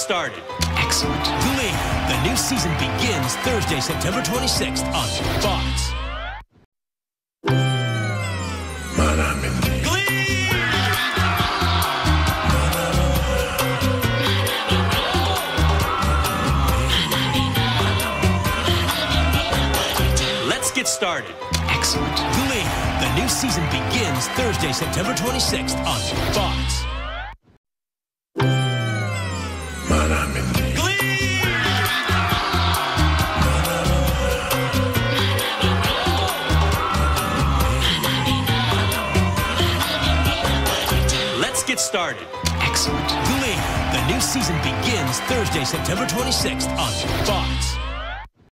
started. Excellent. Glee, the new season begins Thursday, September 26th on Fox. Glee! Let's get started. Excellent. Glee, the new season begins Thursday, September 26th on Fox. Glee! Let's get started. Excellent. Glee, the new season begins Thursday, September 26th on Fox.